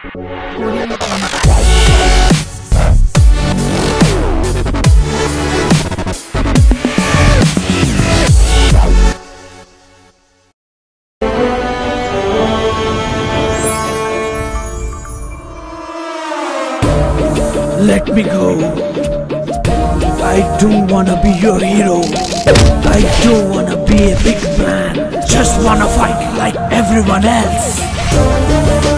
Let me go. I don't wanna be your hero. I don't wanna be a big man. Just wanna fight like everyone else.